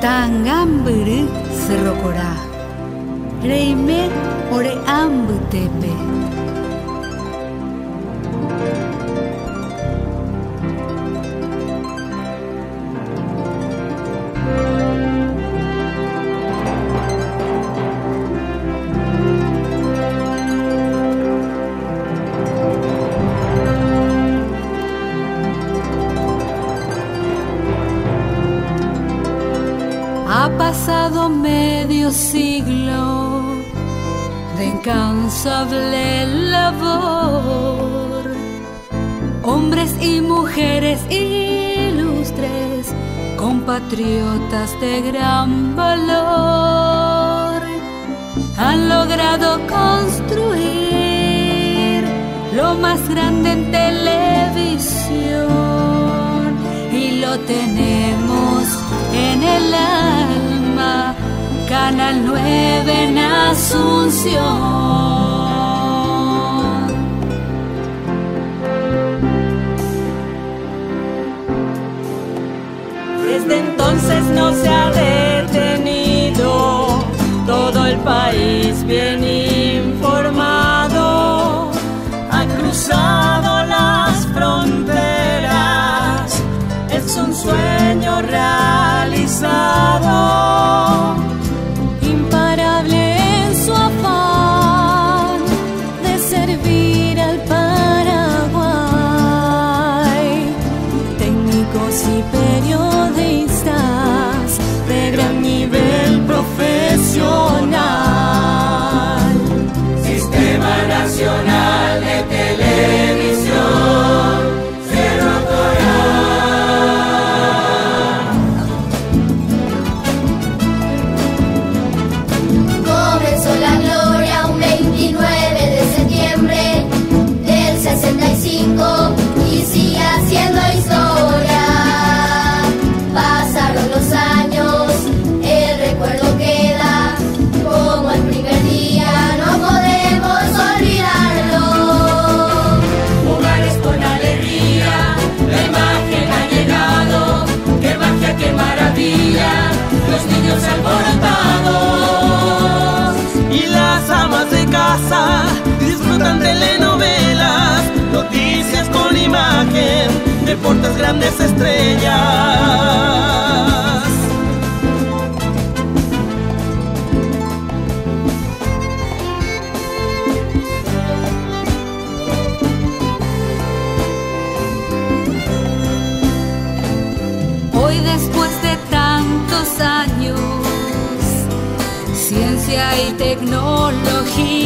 Tangamburu Cerrocora, Reime Ore Ambutepe. Ha pasado medio siglo de incansable labor, hombres y mujeres ilustres, compatriotas de gran valor, han logrado construir lo más grande en televisión y lo tenemos en el alma, Canal 9 en Asunción. Desde entonces no se ha detenido, todo el país bien informado, ha cruzado las fronteras, es un sueño realizado, imparable en su afán de servir al Paraguay. Técnicos y periodistas de gran nivel profesional. Sistema Nacional de Televisión, Cerrocora. Comenzó la gloria un 29 de septiembre del 65 y sigue haciendo historia. Pasaron los años, el recuerdo queda como el primer día, no podemos olvidarlo. Hogares con alegría, la imagen ha llegado, qué magia, qué maravilla, los niños alborotados. Y las amas de casa disfrutan telenovelas, noticias con imagen, deportes, grandes estrellas. Hoy después de tantos años, ciencia y tecnología